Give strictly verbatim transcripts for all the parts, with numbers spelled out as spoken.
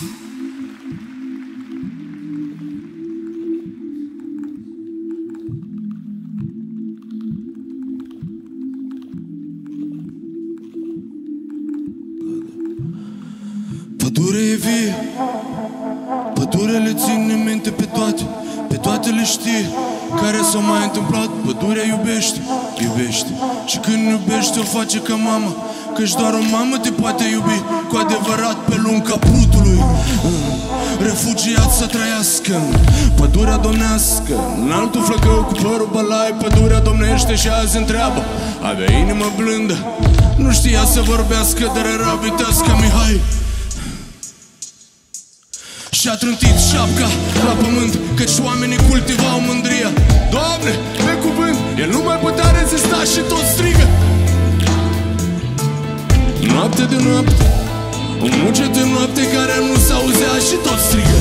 Pădure e vie, pădurea le ține minte pe toate, pe toate le știe care s-au mai întâmplat. Pădurea iubește, iubește și când iubește o face ca mama, căci doar o mamă te poate iubi cu adevărat pe lung ca prutului. Refugiat să trăiască pădurea domnească, în altul flăcău cu părul balai. Pădurea domnește și azi întreabă, avea inimă blândă, nu știa să vorbească, dar era viteaz ca Mihai. Și-a trântit șapca la pământ, căci oamenii cultivau mândria. Doamne, pe cuvânt, el nu mai putea rezista și tot strigă. Noapte de noapte, un muget de noapte care nu s-auzea și tot strigă.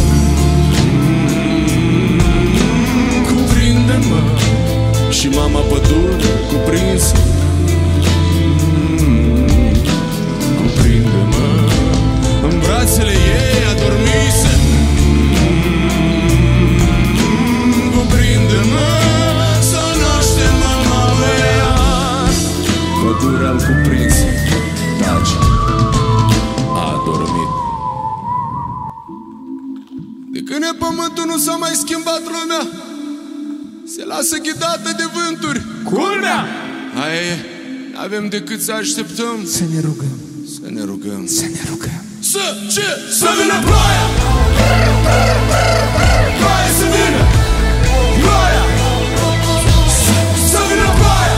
Cuprinde-mă și mama pădure cuprinsă. Cuprinde-mă în brațele ei adormise. Cuprinde-mă să naștem mama mea. Pădurea-l cuprins, taci, a adormit. De când e pământul nu s-a mai schimbat lumea, se lasă ghidată de vânturi. Culmea! Aia e, n-avem decât să așteptăm. Să ne rugăm, să ne rugăm, să ne rugăm. Să ce? Să vină ploaia! Ploaia să vină! Ploaia! Să vină ploaia!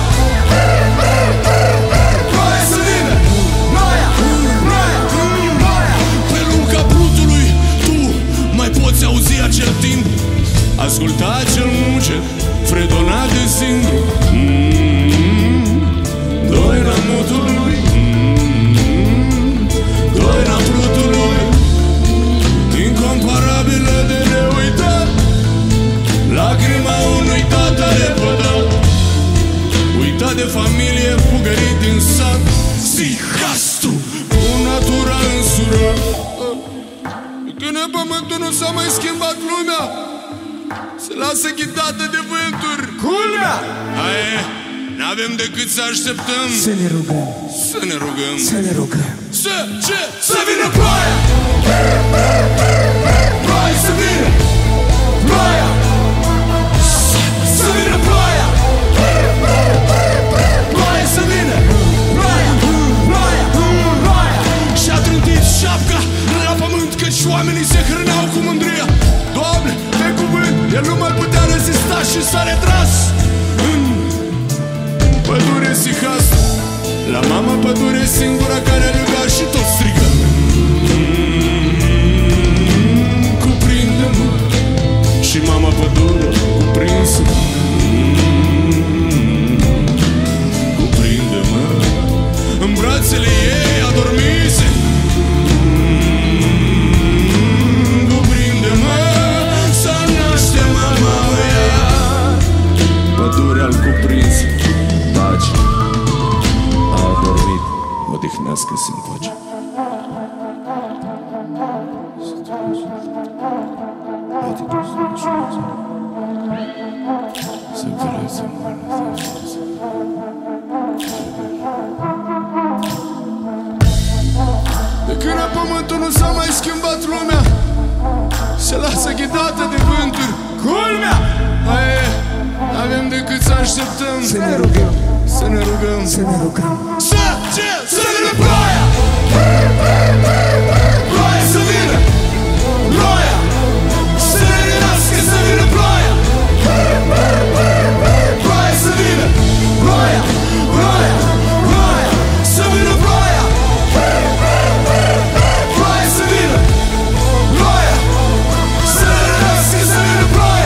Ploaia să vină! Ploaia! Ploaia! Ploaia! Pe lunga brutului tu mai poți auzi acel timp, asculta acel muget fredonat de singur. mm-hmm. Doi la mutului, mm-hmm. Doi la brutului, incomparabilă de neuitat, lacrima unui tată repădat, uitat de familie, fugărit din sat. Zihastru, cu natura însură. Când în pământul nu s-a mai schimbat lumea, se lasă ghidată de vânturi. Culmea! Aie, n-avem decât să așteptăm. Să ne rugăm, să ne rugăm, să ne rugăm. Să ce? Să vină ploaia! Ploaia să vină! Ploaia! Să vină ploaia! Ploaia să vină! Ploaia! Ploaia! Ploaia! Și-a trântit șapca la pământ, căci oamenii se hrăneau cu mândria. Doamne, pe cuvânt, el nu mai putea rezista și s-a retras în pădure sihastă, la mama pădure singura care îl iubea și tot strigă. Cuprinde-mă și mama pădure cuprinsă. Cuprinde-mă în brațele ei adormise. Cuprinde-mă să naște mama mea. Pădurea-l cuprins, taci, a adormit, odihnească-se în pace. Să vreți de când pământul nu s-a mai schimbat lumea, se lasă ghidată de vânturi. Culmea! Aie, n-avem decât să așteptăm. Să ne rugăm, să ne rugăm, să ne rugăm. Să ce? Să vină ploaia! Ploaia să vină! Ploaia! Să ne renască, să vină ploaia! Ploaia să vină! Ploaia! Ploaia! Ploaia! Să vină ploaia! Ploaia să vină! Ploaia! Să ne renască, să vină ploaia!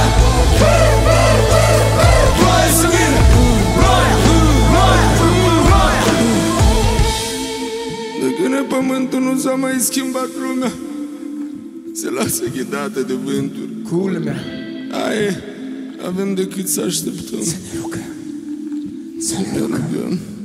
Ploaia să vină! Ploaia! Ploaia! Ploaia! De când pământul nu s-a mai schimbat lumea, se lasă ghidată de vânturi. Culmea! Aie, avem decât să așteptăm. Să ne rugăm, să ne rugăm.